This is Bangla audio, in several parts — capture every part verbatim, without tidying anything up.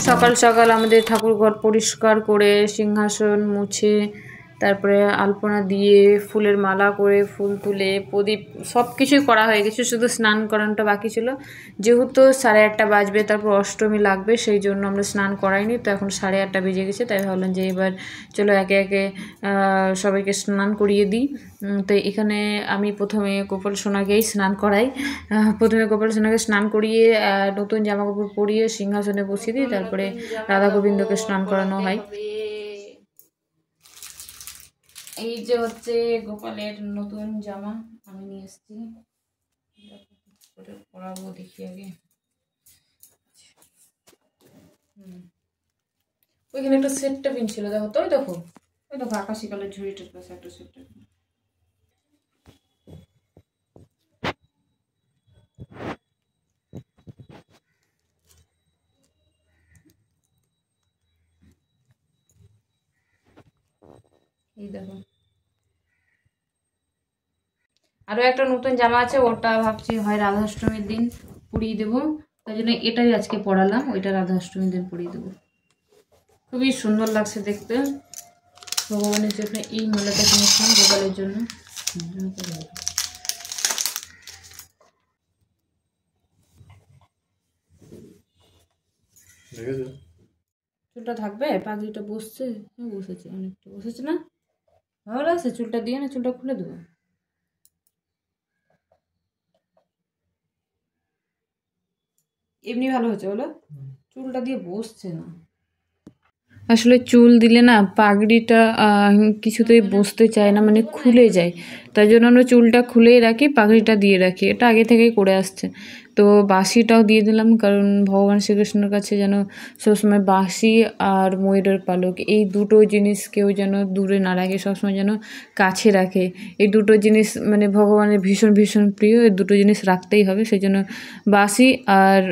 সকাল সকাল আমাদের ঠাকুর ঘর পরিষ্কার করে সিংহাসন মুছে তারপরে আলপনা দিয়ে ফুলের মালা করে ফুল তুলে প্রদীপ সব কিছুই করা হয়ে গেছে, শুধু স্নান করানোটা বাকি ছিল। যেহেতু সাড়ে আটটা বাজবে, তারপর অষ্টমী লাগবে, সেই জন্য আমরা স্নান করাইনি। তো এখন সাড়ে আটটা বেজে গেছে, তাই ভাবলাম যে এবার চলো একে একে সবাইকে স্নান করিয়ে দিই। তো এখানে আমি প্রথমে গোপাল সোনাকেই স্নান করাই। প্রথমে গোপাল সোনাকে স্নান করিয়ে নতুন জামা কাপড় পরিয়ে সিংহাসনে বসিয়ে দিই, তারপরে রাধা গোবিন্দকে স্নান করানো হয়। এই যে হচ্ছে গোপালের নতুন জামা আমি নিয়ে এসেছি, পরাবো দেখি আগে। হুম, ওইখানে একটা সেটটা পিন ছিল, দেখো তো, ওই দেখো ওই দেখো আকাশি কালার ঝুড়িটার পাশে একটা সেটটা পিন। এই দেখো আরো একটা নতুন জামা আছে, ওটা ভাবছি হয় রাধাষ্টমীর দিন পরিয়ে দেবো, তাই জন্য এটাই আজকে পরালাম, ওইটা রাধাষ্টমীর দিন পরিয়ে দেবো। খুবই সুন্দর লাগছে দেখতে। ভগবানের জন্য এই মালাটা কিনেছিলাম, গোপালের জন্য। চুলটা থাকবে, পাগড়িটা বসছে, হ্যাঁ বসেছে, অনেকটা বসেছে না, ভালো লাগছে। চুলটা দিয়ে না, চুলটা খুলে দেবো। এমনি ভালো হচ্ছে বলো, চুলটা দিয়ে বসছে না। আসলে চুল দিলে না পাগড়িটা কিছুতেই বসতে চায় না, মানে খুলে যায়, তাই জন্য আমরা চুলটা খুলেই রাখি, পাগড়িটা দিয়ে রাখি, এটা আগে থেকেই করে আসছে। তো বাঁশিটাও দিয়ে দিলাম, কারণ ভগবান শ্রীকৃষ্ণের কাছে যেন সবসময় বাঁশি আর ময়ূরের পালক এই দুটো জিনিস কেউ যেন দূরে না রাখে, সবসময় যেন কাছে রাখে। এই দুটো জিনিস মানে ভগবানের ভীষণ ভীষণ প্রিয়, এই দুটো জিনিস রাখতেই হবে। সেই জন্য বাঁশি আর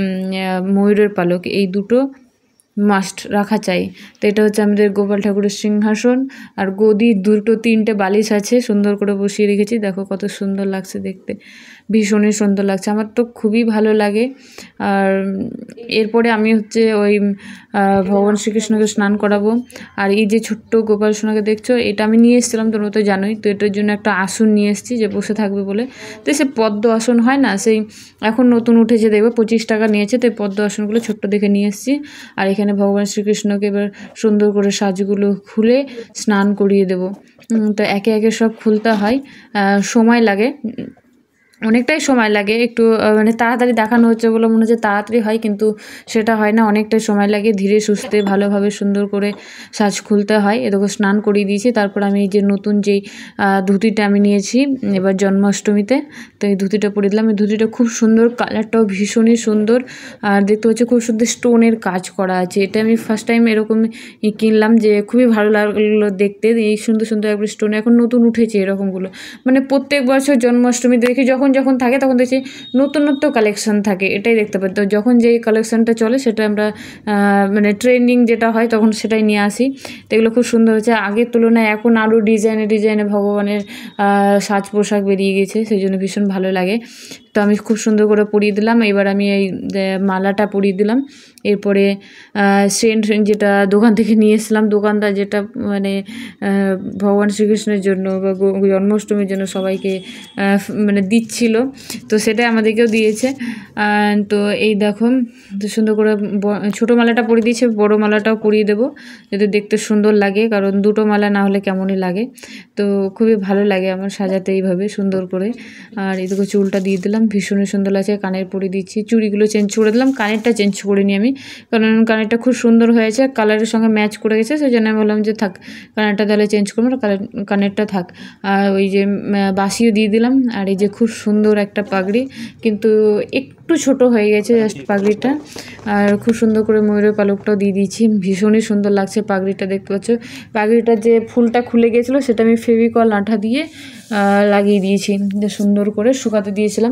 ময়ূরের পালক এই দুটো মাস্ট রাখা চাই। তো এটা হচ্ছে আমাদের গোপাল ঠাকুরের সিংহাসন, আর গদি দুটো তিনটে বালিশ আছে, সুন্দর করে বসিয়ে রেখেছি, দেখো কত সুন্দর লাগছে দেখতে, ভীষণই সুন্দর লাগছে, আমার তো খুবই ভালো লাগে। আর এরপরে আমি হচ্ছে ওই ভগবান শ্রীকৃষ্ণকে স্নান করাবো। আর এই যে ছোট্ট গোপাল সোনাকে দেখছো, এটা আমি নিয়ে এসেছিলাম, তোমরা তো জানোই। তো এটার জন্য একটা আসন নিয়ে এসেছি যে বসে থাকবে বলে। তো সে পদ্ম আসন হয় না, সেই এখন নতুন উঠেছে দেখবে, পঁচিশ টাকা নিয়েছে। তো এই পদ্ম আসনগুলো ছোট্ট দেখে নিয়ে এসেছি। আর এখানে ভগবান শ্রীকৃষ্ণকে এবার সুন্দর করে সাজগুলো খুলে স্নান করিয়ে দেবো। তো একে একে সব খুলতে হয়, সময় লাগে, অনেকটাই সময় লাগে। একটু মানে তাড়াতাড়ি দেখানো হচ্ছে বলে মনে হচ্ছে তাড়াতাড়ি হয়, কিন্তু সেটা হয় না, অনেকটাই সময় লাগে। ধীরে সুস্থে ভালোভাবে সুন্দর করে সাজ খুলতে হয়। এদিকে স্নান করিয়ে দিয়েছি, তারপর আমি এই যে নতুন যেই ধুতিটা আমি নিয়েছি এবার জন্মাষ্টমীতে, তো এই ধুতিটা পরে দিলাম। এই ধুতিটা খুব সুন্দর, কালারটাও ভীষণই সুন্দর, আর দেখতে হচ্ছে খুব সুন্দর স্টোনের কাজ করা আছে। এটা আমি ফার্স্ট টাইম এরকম কিনলাম, যে খুবই ভালো লাগলো দেখতে, এই সুন্দর সুন্দর একবার স্টোন এখন নতুন উঠেছে এরকমগুলো। মানে প্রত্যেক বছর জন্মাষ্টমী দেখি যখন যখন থাকে তখন দেখছি নতুনত্ব কালেকশন থাকে, এটাই দেখতে পাই। তো যখন যেই কালেকশনটা চলে সেটা আমরা মানে ট্রেন্ডিং যেটা হয় তখন সেটাই নিয়ে আসি। তো এগুলো খুব সুন্দর হয়েছে, আগের তুলনায় এখন আরও ডিজাইনে ডিজাইনে ভগবানের সাজ পোশাক বেরিয়ে গেছে, সেই জন্য ভীষণ ভালো লাগে। তো আমি খুব সুন্দর করে পরিয়ে দিলাম। এবার আমি এই মালাটা পরিয়ে দিলাম। এরপরে সেন্ট যেটা দোকান থেকে নিয়ে এসলাম, দোকানদার যেটা মানে ভগবান শ্রীকৃষ্ণের জন্য বা জন্মাষ্টমীর জন্য সবাইকে মানে দিচ্ছিল, তো সেটাই আমাদেরকেও দিয়েছে। তো এই দেখো সুন্দর করে ছোটো মালাটা পরিয়ে দিয়েছে, বড়ো মালাটাও পরিয়ে দেবো যাতে দেখতে সুন্দর লাগে, কারণ দুটো মালা না হলে কেমনই লাগে। তো খুবই ভালো লাগে আমার সাজাতে এইভাবে সুন্দর করে। আর এদিকে চুলটা দিয়ে দিলাম, ভীষণই সুন্দর লাগছে। কানের পরিয়ে দিচ্ছি, চুড়িগুলো চেঞ্জ করে দিলাম, কানেরটা চেঞ্জ করে নিই আমি, কারণ কানেরটা খুব সুন্দর হয়েছে, কালারের সঙ্গে ম্যাচ করে গেছে, সেই জন্য আমি বললাম যে থাক কানেরটা তাহলে চেঞ্জ করবো না, কানের কানেরটা থাক। আর ওই যে বাঁশিও দিয়ে দিলাম। আর এই যে খুব সুন্দর একটা পাগড়ি, কিন্তু একটু ছোট হয়ে গেছে জাস্ট পাগড়িটা, আর খুব সুন্দর করে ময়ূরের পালকটাও দিয়ে দিয়েছি, ভীষণই সুন্দর লাগছে পাগড়িটা দেখতে পাচ্ছ। পাগড়িটার যে ফুলটা খুলে গেছিলো সেটা আমি ফেভিকল আঠা দিয়ে লাগিয়ে দিয়েছি, যে সুন্দর করে শুকাতে দিয়েছিলাম।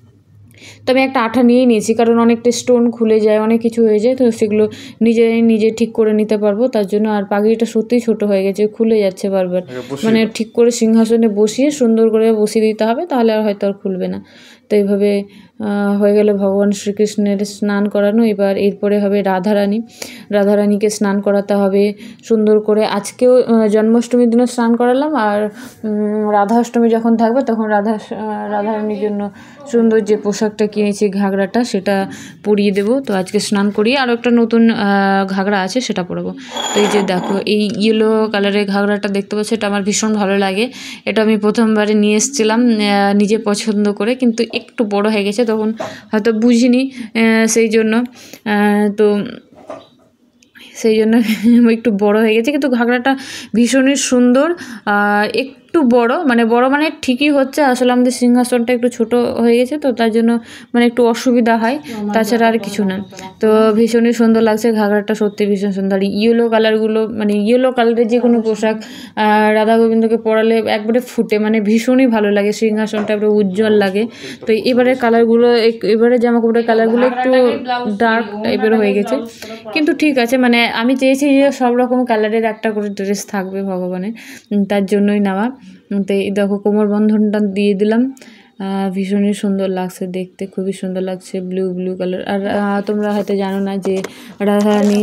তো আমি একটা আঠা নিয়েই নিয়েছি, কারণ অনেকটা স্টোন খুলে যায়, অনেক কিছু হয়ে যায়, তো সেগুলো নিজে নিজে ঠিক করে নিতে পারবো তার জন্য। আর পাগড়িটা সত্যিই ছোট হয়ে গেছে, খুলে যাচ্ছে বারবার, মানে ঠিক করে সিংহাসনে বসিয়ে সুন্দর করে বসিয়ে দিতে হবে, তাহলে আর হয়তো আর খুলবে না। তো এইভাবে হয়ে গেলে ভগবান শ্রীকৃষ্ণের স্নান করানো। এবার এরপরে হবে রাধারানী। রাধারানীকে স্নান করাতে হবে সুন্দর করে। আজকেও জন্মাষ্টমীর দিনও স্নান করালাম, আর রাধাষ্টমী যখন থাকবে তখন রাধা রাধারানীর জন্য সুন্দর যে পোশাকটা কিনেছি ঘাগরাটা সেটা পরিয়ে দেবো। তো আজকে স্নান করিয়ে আরও একটা নতুন ঘাগরা আছে সেটা পরাবো। তো এই যে দেখো এই ইয়েলো কালারের ঘাগরাটা দেখতে পাচ্ছি, এটা আমার ভীষণ ভালো লাগে। এটা আমি প্রথমবারে নিয়ে এসেছিলাম নিজে পছন্দ করে, কিন্তু একটু বড় হয়ে গেছে, তখন হয়তো বুঝিনি, সেই জন্য তো সেই জন্য একটু বড় হয়ে গেছে। কিন্তু ঘাগরাটা ভীষণই সুন্দর, একটু বড়, মানে বড় মানে ঠিকই হচ্ছে, আসলে আমাদের সিংহাসনটা একটু ছোট হয়ে গেছে, তো তার জন্য মানে একটু অসুবিধা হয়, তাছাড়া আর কিছু না। তো ভীষণই সুন্দর লাগছে ঘাগরাটা, সত্যি ভীষণ সুন্দর। ইয়েলো কালারগুলো, মানে ইয়েলো কালারের যে কোনো পোশাক রাধা গোবিন্দকে পরালে একবারে ফুটে, মানে ভীষণই ভালো লাগে, সিংহাসনটা একবারে উজ্জ্বল লাগে। তো এবারে কালারগুলো, এবারে জামা কাপড়ের কালারগুলো একটু ডার্ক টাইপের হয়ে গেছে, কিন্তু ঠিক আছে। মানে আমি চেয়েছি যে সব রকম কালারের একটা করে ড্রেস থাকবে ভগবানের, তার জন্যই নেওয়া। তো এই দেখো কোমর বন্ধনটা দিয়ে দিলাম, ভীষণই সুন্দর লাগছে দেখতে, খুবই সুন্দর লাগছে, ব্লু ব্লু কালার। আর তোমরা হয়তো জানো না যে রাধারানী,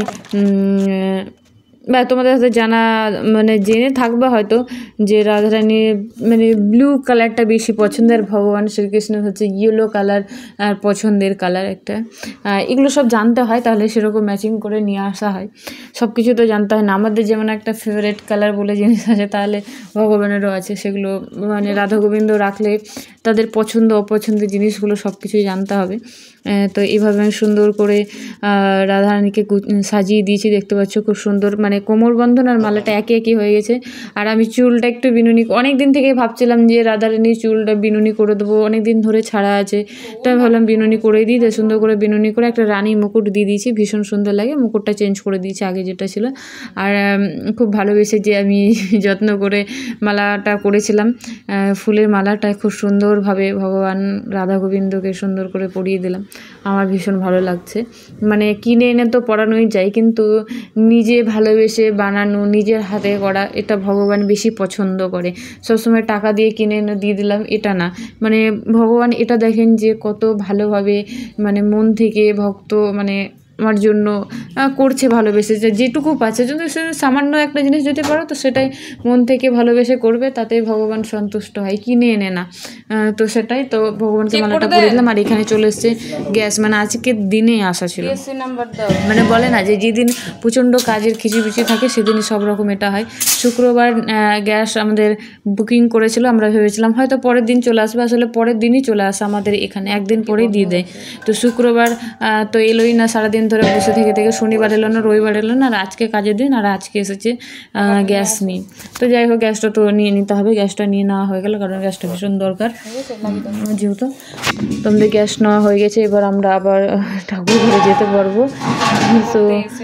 বা তোমাদের হয়তো জানা, মানে জেনে থাকবে হয়তো যে রাধারানী মানে ব্লু কালারটা বেশি পছন্দের, ভগবান শ্রীকৃষ্ণের হচ্ছে ইয়েলো কালার আর পছন্দের কালার একটা। এগুলো সব জানতে হয়, তাহলে সেরকম ম্যাচিং করে নিয়ে আসা হয়। সব কিছু তো জানতে হয় না, আমাদের যেমন একটা ফেভারিট কালার বলে জিনিস আছে, তাহলে ভগবানেরও আছে, সেগুলো মানে রাধা গোবিন্দ রাখলে তাদের পছন্দ অপছন্দের জিনিসগুলো সব কিছুই জানতে হবে। তো এইভাবে আমি সুন্দর করে রাধারানীকে সাজিয়ে দিয়েছি, দেখতে পাচ্ছ খুব সুন্দর, মানে কোমর বন্ধন আর মালাটা একই একই হয়ে গেছে। আর আমি চুলটা একটু বিনুনি, অনেক দিন থেকে ভাবছিলাম যে রাধারানীর চুলটা বিনুনি করে দেবো, অনেক দিন ধরে ছাড়া আছে, তো আমি ভাবলাম বিনুনি করে দিই। তো সুন্দর করে বিনুনি করে একটা রানী মুকুট দিয়ে দিয়েছি, ভীষণ সুন্দর লাগে। মুকুটটা চেঞ্জ করে দিয়েছি আগে যেটা ছিল, আর খুব ভালোবেসে যে আমি যত্ন করে মালাটা করেছিলাম, ফুলের মালাটা খুব সুন্দরভাবে ভগবান রাধা গোবিন্দকে সুন্দর করে পরিয়ে দিলাম। আমার ভীষণ ভালো লাগছে, মানে কিনে এনে তো পরানোই যায়, কিন্তু নিজে ভালোবেসে বানানো, নিজের হাতে করা, এটা ভগবান বেশি পছন্দ করে। সবসময় টাকা দিয়ে কিনে এনে দিয়ে দিলাম এটা না, মানে ভগবান এটা দেখেন যে কত ভালোভাবে, মানে মন থেকে ভক্ত মানে আমার জন্য করছে, ভালোবেসে, যে যেটুকু পাচ্ছে, যদি সে সামান্য একটা জিনিস যদি পারো তো সেটাই মন থেকে ভালোবেসে করবে, তাতেই ভগবান সন্তুষ্ট হয়, কিনে এনে না। তো সেটাই, তো ভগবানকে মালাটা করে দিলাম। আর এখানে চলে এসছে গ্যাস, মানে আজকের দিনে আসা ছিল, মানে বলে না যে যেদিন প্রচণ্ড কাজের খিচিবিচি থাকে সেদিনই সব রকম এটা হয়। শুক্রবার গ্যাস আমাদের বুকিং করেছিল, আমরা ভেবেছিলাম হয়তো পরের দিন চলে আসবে, আসলে পরের দিনই চলে আসে আমাদের এখানে, একদিন পরেই দিয়ে দেয়। তো শুক্রবার তো এলোই না, সারাদিন ধরে বসে থেকে থেকে শনিবার এলো না, রবিবার এলো না, আর আজকে কাজের দিন, আর আজকে এসেছে গ্যাস নিয়ে। তো যাই হোক, গ্যাসটা তো নিয়ে নিতে হবে, গ্যাসটা নিয়ে নেওয়া হয়ে গেল, কারণ গ্যাসটা ভীষণ দরকার যেহেতু। তোমাদের গ্যাস নেওয়া হয়ে গেছে, এবার আমরা আবার ঠাকুর ঘরে যেতে পারবো। তো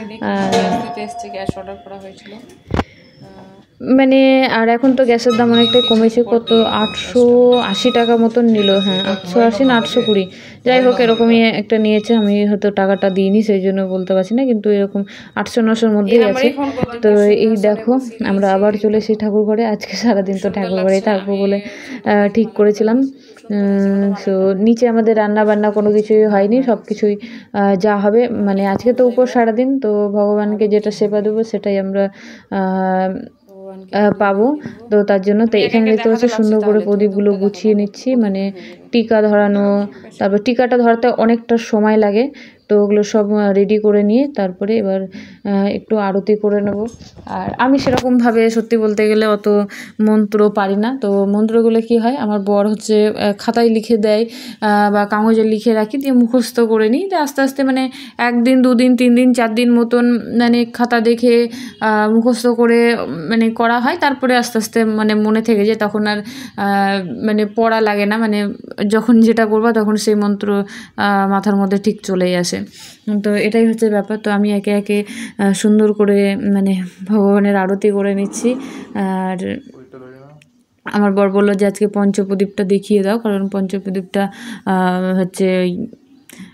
গ্যাস অর্ডার করা হয়েছিল, মানে আর এখন তো গ্যাসের দাম অনেকটাই কমেছে, কত আটশো আশি টাকা মতন নিল, হ্যাঁ আটশো আশি না আটশো কুড়ি, যাই হোক এরকমই একটা নিয়েছে। আমি হয়তো টাকাটা দিইনি সেই জন্য বলতে পারছি না, কিন্তু এরকম আটশো নশোর মধ্যেই আছে। তো এই দেখো আমরা আবার চলে এসেছি ঠাকুর ঘরে, আজকে সারাদিন তো ঠাকুর ঘরেই থাকবো বলে ঠিক করেছিলাম। সো নিচে আমাদের রান্না বান্না কোনো কিছুই হয়নি, সব কিছুই যা হবে, মানে আজকে তো উপর সারাদিন, তো ভগবানকে যেটা সেবা দেবো সেটাই আমরা পাবো। তো তার জন্য তো এখানে দেখতে পাচ্ছি সুন্দর করে প্রদীপগুলো গুছিয়ে নিচ্ছি, মানে টিকা ধরানো, তারপর টিকাটা ধরাতে অনেকটা সময় লাগে, তো ওগুলো সব রেডি করে নিয়ে তারপরে এবার একটু আরতি করে নেব। আর আমি সেরকমভাবে সত্যি বলতে গেলে অত মন্ত্র পারি না, তো মন্ত্রগুলো কি হয় আমার বর হচ্ছে খাতায় লিখে দেয় বা কাগজে লিখে রাখি, দিয়ে মুখস্থ করে নিই, দিয়ে আস্তে আস্তে মানে একদিন দুদিন তিন দিন চার দিন মতন মানে খাতা দেখে মুখস্থ করে মানে করা হয়, তারপরে আস্তে আস্তে মানে মনে থেকে যায়, তখন আর মানে পড়া লাগে না, মানে যখন যেটা করবো তখন সেই মন্ত্র মাথার মধ্যে ঠিক চলেই আসে। তো এটাই হচ্ছে ব্যাপার। তো আমি একে একে সুন্দর করে মানে ভগবানের আরতি করে নিচ্ছি। আর আমার বর বললো যে আজকে পঞ্চপ্রদীপটা দেখিয়ে দাও, কারণ পঞ্চপ্রদীপটা হচ্ছে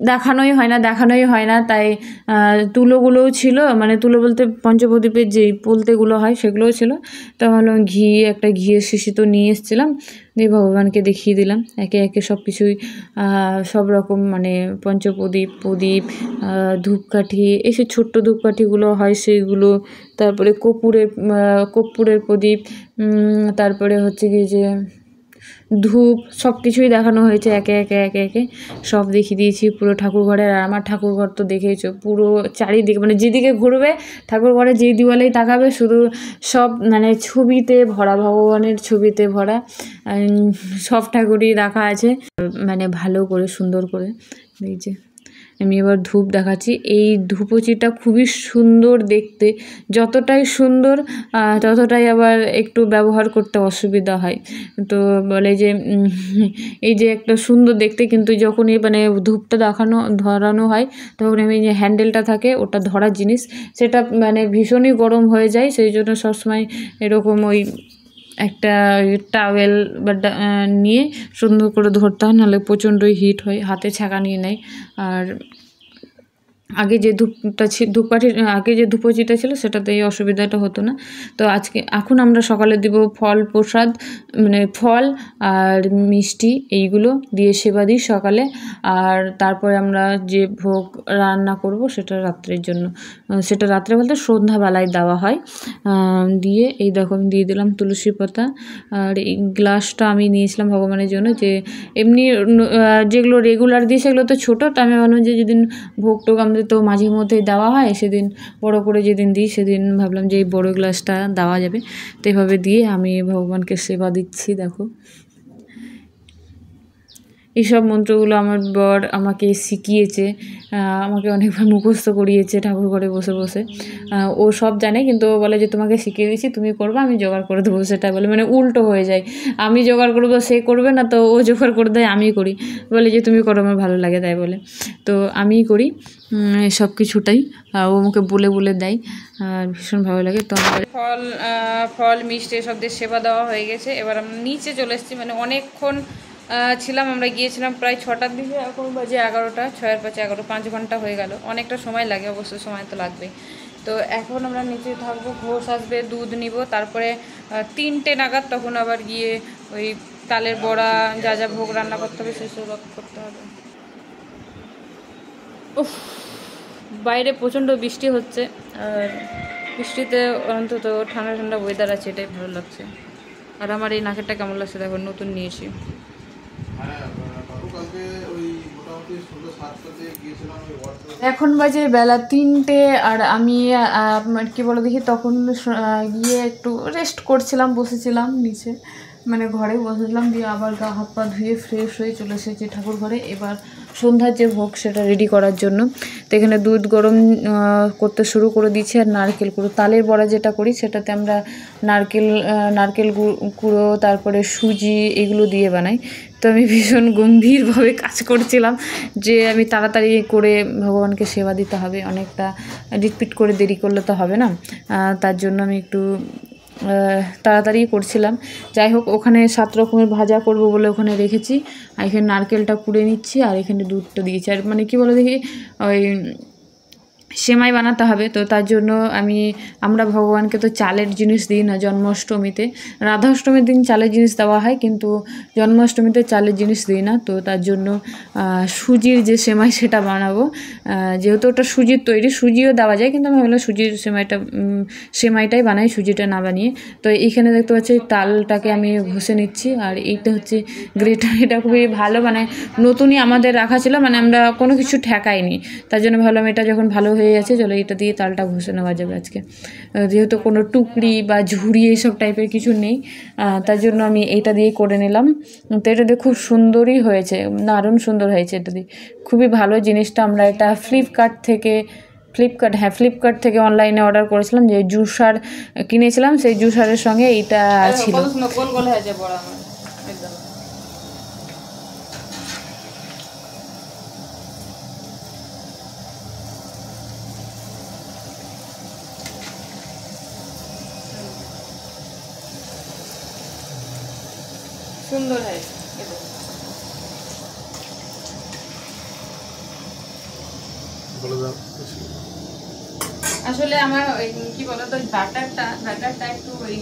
দেখানোই হয় না দেখানোই হয় না তাই তুলোগুলোও ছিল, মানে তুলো বলতে পঞ্চপ্রদীপের যেই পোলতেগুলো হয় সেগুলোও ছিল। তো ভাবলাম ঘি একটা ঘিয়ের শিশি তো নিয়ে এসেছিলাম, দিয়ে ভগবানকে দেখিয়ে দিলাম একে একে সব কিছুই, সব রকম মানে পঞ্চপ্রদীপ, প্রদীপ, ধূপকাঠি, এই সে ছোট্ট ধূপকাঠিগুলো হয় সেইগুলো, তারপরে কর্পূরের কর্পূরের প্রদীপ, তারপরে হচ্ছে কি যে ধূপ, সব কিছুই দেখানো হয়েছে একে একে একে একে সব দেখিয়ে দিয়েছি পুরো ঠাকুর ঘরের। আর আমার ঠাকুর ঘর তো দেখেইছো পুরো চারিদিকে, মানে যেদিকে ঘুরবে ঠাকুর ঘরে যেই দিওয়ালেই তাকাবে শুধু সব মানে ছবিতে ভরা, ভগবানের ছবিতে ভরা, সব ঠাকুরই রাখা আছে মানে ভালো করে সুন্দর করে। এই যে আমি এবার ধূপ দেখাচ্ছি, এই ধূপচিটা খুবই সুন্দর দেখতে, যতটাই সুন্দর ততটাই আবার একটু ব্যবহার করতে অসুবিধা হয়। তো বলে যে এই যে একটা সুন্দর দেখতে, কিন্তু যখনই মানে ধূপটা দেখানো ধরানো হয় তখন আমি যে হ্যান্ডেলটা থাকে ওটা ধরার জিনিস, সেটা মানে ভীষণই গরম হয়ে যায়, সেই জন্য সবসময় এরকম ওই একটা টাওয়েল বা নিয়ে সুন্দর করে ধরতে হয়, নাহলে প্রচণ্ডই হিট হয়, হাতে ছ্যাঁকা নিয়ে নেয়। আর আগে যে ধূপটা ছিল, ধূপকাঠির আগে যে ধূপচিটা ছিল সেটাতে এই অসুবিধাটা হতো না। তো আজকে এখন আমরা সকালে দেব ফল প্রসাদ, মানে ফল আর মিষ্টি এইগুলো দিয়ে সেবা দিই সকালে, আর তারপরে আমরা যে ভোগ রান্না করব সেটা রাত্রের জন্য, সেটা রাত্রে বলতে সন্ধ্যাবেলায় দেওয়া হয়। দিয়ে এই দেখো আমি দিয়ে দিলাম তুলসী পাতা, আর এই গ্লাসটা আমি নিয়েছিলাম ভগবানের জন্য, যে এমনি যেগুলো রেগুলার দিই সেগুলো তো ছোটো, তো আমি ভাবলাম যে যেদিন ভোগ টোগ আমাদের তো মাঝে মধ্যেই দেওয়া হয়, সেদিন বড় করে যেদিন দিই সেদিন ভাবলাম যে এই বড়ো গ্লাসটা দেওয়া যাবে, তো এভাবে দিয়ে আমি ভগবানকে সেবা দিচ্ছি। দেখো এইসব মন্ত্রগুলো আমার বর আমাকে শিখিয়েছে, আমাকে অনেকবার মুখস্থ করিয়েছে ঠাকুর ঘরে বসে বসে, ও সব জানে কিন্তু ও বলে যে তোমাকে শিখিয়ে দিয়েছি তুমি করবে, আমি জোগাড় করে দেবো, সেটা বলে মানে উল্টো হয়ে যায়, আমি জোগাড় করবো সে করবে না, তো ও জোগাড় করে দেয় আমি করি, বলে যে তুমি করো আমার ভালো লাগে তাই বলে, তো আমিই করি সব কিছুটাই, ও আমাকে বলে বলে দেয় আর ভীষণ ভালো লাগে। তো আমার ফল ফল মিষ্টি সব দিয়ে সেবা দেওয়া হয়ে গেছে, এবার আমরা নিচে চলে এসেছি, মানে অনেকক্ষণ ছিলাম, আমরা গিয়েছিলাম প্রায় ছটার দিকে, এখন বাজে এগারোটা, ছয়ের পাঁচে এগারো, পাঁচ ঘন্টা হয়ে গেল, অনেকটা সময় লাগে, অবশ্যই সময় তো লাগবেই। তো এখন আমরা নিচে থাকবো, ঘোষ আসবে, দুধ নিব, তারপরে তিনটে নাগাদ তখন আবার গিয়ে ওই তালের বড়া যা যা ভোগ রান্না করতে হবে সেসব করতে হবে। উফ, বাইরে প্রচণ্ড বৃষ্টি হচ্ছে, আর বৃষ্টিতে অন্তত ঠান্ডা ঠান্ডা ওয়েদার আছে, এটাই ভালো লাগছে। আর আমার এই নাকেরটা কেমন লাগছে দেখো, নতুন নিয়েছি। এখন বাজে বেলা তিনটে, আর আমি কি বলো দেখি তখন গিয়ে একটু রেস্ট করছিলাম, বসেছিলাম নিচে, মানে ঘরে বসেছিলাম, দিয়ে আবার গা হাত পা ধুয়ে ফ্রেশ হয়ে চলে এসেছি ঠাকুর ঘরে। এবার সন্ধ্যার যে ভোগ সেটা রেডি করার জন্য, তো এখানে দুধ গরম করতে শুরু করে দিচ্ছি, আর নারকেল কুড়ো, তালের বড়া যেটা করি সেটাতে আমরা নারকেল নারকেল কুড়ো তারপরে সুজি এগুলো দিয়ে বানাই। তো আমি ভীষণ গম্ভীরভাবে কাজ করছিলাম যে আমি তাড়াতাড়ি করে ভগবানকে সেবা দিতে হবে, অনেকটা রিপিট করে দেরি করলে তো হবে না, তার জন্য আমি একটু তাড়াতাড়ি করছিলাম। যাই হোক, ওখানে সাত রকমের ভাজা করব বলে ওখানে রেখেছি, আর এখানে নারকেলটা কুড়ে নিচ্ছি, আর এখানে দুধটা দিয়েছি। আর মানে কি বলে দেখি ওই সেমাই বানাতে হবে, তো তার জন্য আমি আমরা ভগবানকে তো চালের জিনিস দিই না জন্মাষ্টমীতে, রাধাষ্টমীর দিন চালের জিনিস দেওয়া হয় কিন্তু জন্মাষ্টমীতে চালের জিনিস দিই না, তো তার জন্য সুজির যে সেমাই সেটা বানাবো, যেহেতু ওটা সুজির তৈরি, সুজিও দেওয়া যায় কিন্তু আমি ভাবলাম সুজির সেমাইটা সেমাইটাই বানাই, সুজিটা না বানিয়ে। তো এইখানে দেখতে পাচ্ছি তালটাকে আমি ঘষে নিচ্ছি, আর এইটা হচ্ছে গ্রেটার, এটা খুবই ভালো, মানে নতুনই আমাদের রাখা ছিল, মানে আমরা কোনো কিছু ঠেকাইনি, তার জন্য ভাবলাম এটা যখন ভালো হয়ে গেছে চলো এটা দিয়ে তালটা ঘষে নেওয়া যাবে আজকে, যেহেতু কোনো টুকরি বা ঝুড়ি এইসব টাইপের কিছু নেই, তার জন্য আমি এইটা দিয়ে করে নিলাম। তো এটা দিয়ে খুব সুন্দরই হয়েছে, দারুণ সুন্দর হয়েছে, এটা দিয়ে খুবই ভালো জিনিসটা। আমরা এটা ফ্লিপকার্ট থেকে ফ্লিপকার্ট হ্যাঁ ফ্লিপকার্ট থেকে অনলাইনে অর্ডার করেছিলাম, যে জুসার কিনেছিলাম, সেই জুসারের সঙ্গে এইটা ছিল। গোল গোল হয়েছে বড় আমার একদম। সুন্দর হয়েছে। আসলে আমার ওই কি বলতো ব্যাটারটা ব্যাটারটা একটু ওই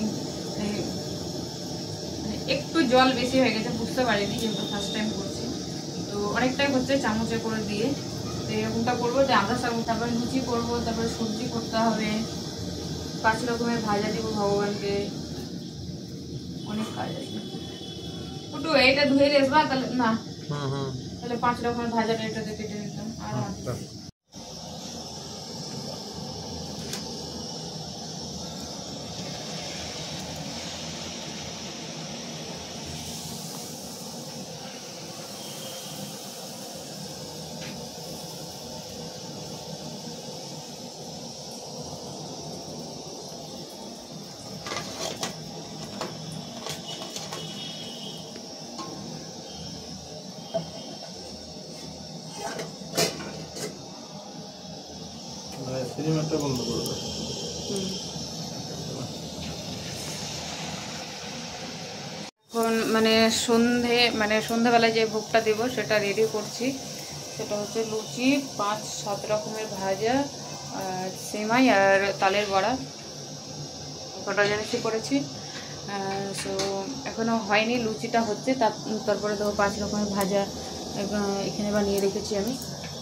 একটু জল বেশি হয়ে গেছে, বুঝতে পারিনি যেহেতু ফার্স্ট টাইম করছি। তো অনেকটাই হচ্ছে চামচে করে দিয়ে, তো এরকমটা করবো যে আমরা সব তারপরে লুচি করবো, তারপরে সবজি করতে হবে, পাঁচ রকমের ভাজা দিব ভগবানকে, অনেক কাজ আছে। একটু এইটা ধুয়ে রেসবা তাহলে না, তাহলে পাঁচ রকমের ভাজাটা এটা দিয়ে কেটে নিতাম। আর সিনেমাটা বন্ধ করবে। এখন মানে সন্ধে মানে সন্ধ্যাবেলায় যে ভোগটা দেব সেটা রেডি করছি। সেটা হচ্ছে লুচি, পাঁচ সাত রকমের ভাজা, আর সেমাই আর তালের বড়া, কটা জিনিসই করেছি। সো এখনও হয়নি, লুচিটা হচ্ছে, তার তারপরে দেবো পাঁচ রকমের ভাজা এখানে বানিয়ে রেখেছি আমি।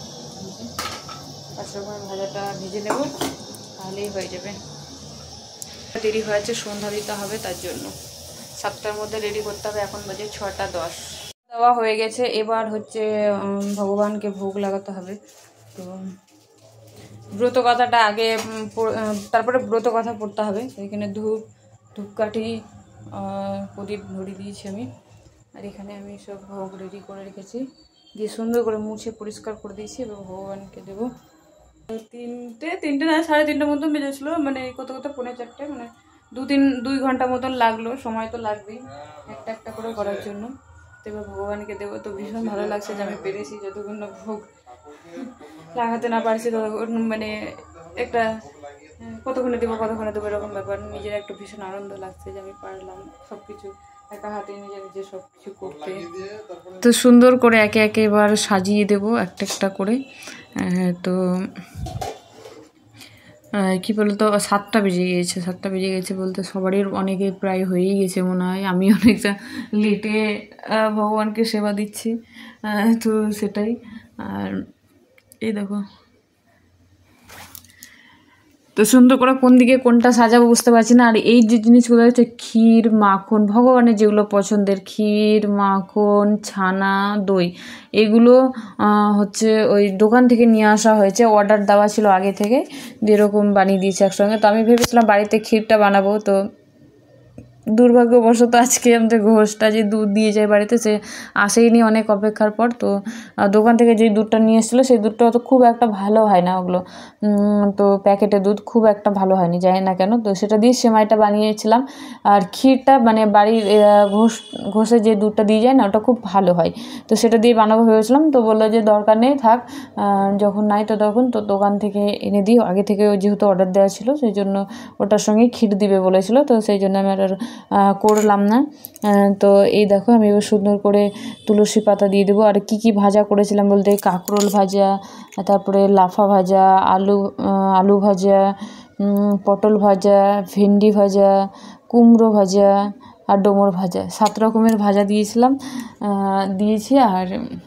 পাঁচ রকমের ভাজাটা ভেজে নেব, তাহলেই হয়ে যাবে। দেরি হয়েছে, সন্ধ্যা দিতে হবে, তার জন্য সাতটার মধ্যে রেডি করতে হবে। এখন বাজে ছটা দশ। দেওয়া হয়ে গেছে, এবার হচ্ছে ভগবানকে ভোগ লাগাতে হবে। তো ব্রত কথাটা আগে, তারপরে ব্রত কথা পড়তে হবে। এখানে ধূপ ধূপকাঠি প্রদীপ ধরিয়ে দিয়েছি আমি, আর এখানে আমি সব ভোগ রেডি করে রেখেছি, দিয়ে সুন্দর করে মুছে পরিষ্কার করে দিয়েছি। এবং ভগবানকে দেবো। তিনটে তিনটে না সাড়ে তিনটে মতন বেজেছিলো, মানে কত কত পৌনে চারটে, মানে দু তিন দুই ঘন্টা মতন লাগলো, সময় তো লাগবেই একটা একটা করে করার জন্য। তো এবার ভগবানকে দেবো। তো ভীষণ ভালো লাগছে যে আমি পেরেছি, যতক্ষণ না ভোগ লাগাতে না পারছি ততক্ষণ মানে একটা কতক্ষণে দেবো কতক্ষণে দেবো এরকম ব্যাপার, নিজের একটা ভীষণ আনন্দ লাগছে যে আমি পারলাম সব কিছু একা হাতে নিজে নিজে সব কিছু করতে। তো সুন্দর করে একে একে এবার সাজিয়ে দেবো একটা একটা করে। তো কী বলতো সাতটা বেজে গিয়েছে, সাতটা বেজে গেছে বলতে সবারই অনেকে প্রায় হয়েই গেছে মনে হয়। আমি অনেকটা লেটে ভগবানকে সেবা দিচ্ছি, তো সেটাই। আর এই দেখো, তো সুন্দর করে কোন দিকে কোনটা সাজাবো বুঝতে পারছি না। আর এই যে জিনিসগুলো হচ্ছে ক্ষীর, মাখন, ভগবানের যেগুলো পছন্দের ক্ষীর, মাখন, ছানা, দই, এগুলো হচ্ছে ওই দোকান থেকে নিয়ে আসা হয়েছে, অর্ডার দেওয়া ছিল আগে থেকে, যেরকম বানিয়ে দিয়েছে একসঙ্গে। তো আমি ভেবেছিলাম বাড়িতে ক্ষীরটা বানাবো, তো দুর্ভাগ্যবশত আজকে আমাদের ঘোষটা যে দুধ দিয়ে যায় বাড়িতে, সে আসেইনি অনেক অপেক্ষার পর। তো দোকান থেকে যে দুধটা নিয়ে এসেছিলো সেই দুধটা তো খুব একটা ভালো হয় না, ওগুলো তো প্যাকেটের দুধ খুব একটা ভালো হয়নি, জানি না কেন। তো সেটা দিয়ে সেমাইটা বানিয়েছিলাম। আর ক্ষীরটা মানে বাড়ির ঘোষ ঘোষে যে দুধটা দিয়ে যায় না, ওটা খুব ভালো হয়, তো সেটা দিয়ে বানাবো ভেবেছিলাম। তো বললো যে দরকার নেই, থাক, যখন নাই তো তখন তো দোকান থেকে এনে দিই, আগে থেকে যেহেতু অর্ডার দেওয়া ছিল সেই জন্য ওটার সঙ্গে ক্ষীর দিবে বলেছিল, তো সেই জন্য আমি আর করলাম না। তো এই দেখো আমি এবার সুন্দর করে তুলসী পাতা দিয়ে দেবো। আর কি কি ভাজা করেছিলাম বলতে, কাঁকরোল ভাজা, তারপরে লাফা ভাজা, আলু আলু ভাজা, পটল ভাজা, ভেন্ডি ভাজা, কুমড়ো ভাজা আর ডোমর ভাজা, সাত রকমের ভাজা দিয়েছিলাম দিয়েছি। আর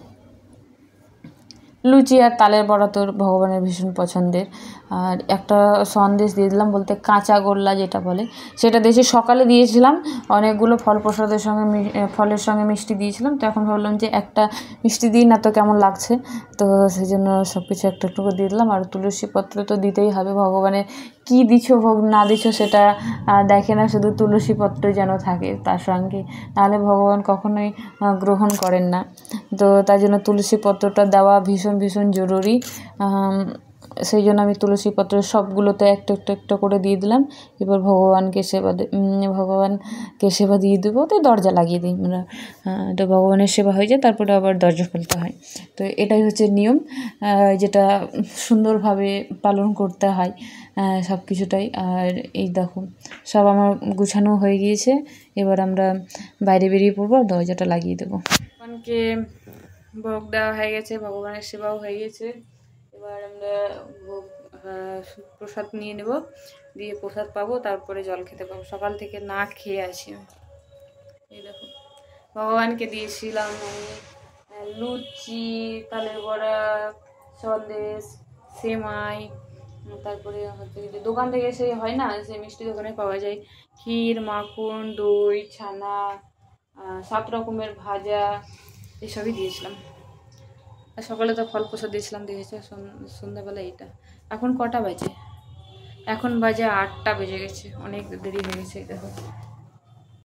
লুচি আর তালের বড়া তোর ভগবানের ভীষণ পছন্দের। আর একটা সন্দেশ দিয়ে দিলাম, বলতে কাঁচা গোল্লা যেটা বলে সেটা দিয়েছি। সকালে দিয়েছিলাম অনেকগুলো ফল প্রসাদের সঙ্গে, ফলের সঙ্গে মিষ্টি দিয়েছিলাম। তো এখন ভাবলাম যে একটা মিষ্টি দিই না তো কেমন লাগছে, তো সেই জন্য সব কিছু একটু একটু দিয়ে দিলাম। আর তুলসী পত্র তো দিতেই হবে, ভগবানের কী দিছো ভোগ না দিছো সেটা দেখে না, শুধু তুলসী পত্র যেন থাকে তার সঙ্গে, তাহলে ভগবান কখনোই গ্রহণ করেন না। তো তাই জন্য তুলসী পত্রটা দেওয়া ভীষণ ভীষণ জরুরি। সেই জন্য আমি তুলসী পত্র সবগুলোতে একটু একটু একটু করে দিয়ে দিলাম। এবার ভগবানকে সেবা ভগবানকে সেবা দিয়ে দেবো, তো দরজা লাগিয়ে দিই আমরা, তো ভগবানের সেবা হয়ে যায়, তারপরে আবার দরজা খুলতে হয়। তো এটাই হচ্ছে নিয়ম, যেটা সুন্দরভাবে পালন করতে হয় সব কিছুটাই। আর এই দেখো সব আমার গুছানো হয়ে গিয়েছে, এবার আমরা বাইরে বেরিয়ে পড়বো, দরজাটা লাগিয়ে দেবো। ভগবানকে ভোগ দেওয়া হয়ে গেছে, ভগবানের সেবাও হয়ে গেছে, এবার আমরা ভোগ আহ, প্রসাদ নিয়ে নেব, দিয়ে প্রসাদ পাবো, তারপরে জল খেতে পাবো। সকাল থেকে না খেয়ে আছি আমি। এই দেখো ভগবানকে দিয়েছিলাম আমি আহ, লুচি, তালের বড়া, সন্দেশ, সেমাই, উম, তারপরে হচ্ছে যে দোকান থেকে সে হয় না, সে মিষ্টি দোকানে পাওয়া যায়, ক্ষীর, মাখন, দই, ছানা, আহ, সাত রকমের ভাজা, এসবই দিয়েছিলাম। আর সকালে তো ফল প্রসাদ দিয়েছিলাম, দিয়েছে সন্ধ্যাবেলা এইটা। এখন কটা বাজে? এখন বাজে আটটা বেজে গেছে, অনেক দেরি হয়ে গেছে। এই দেখো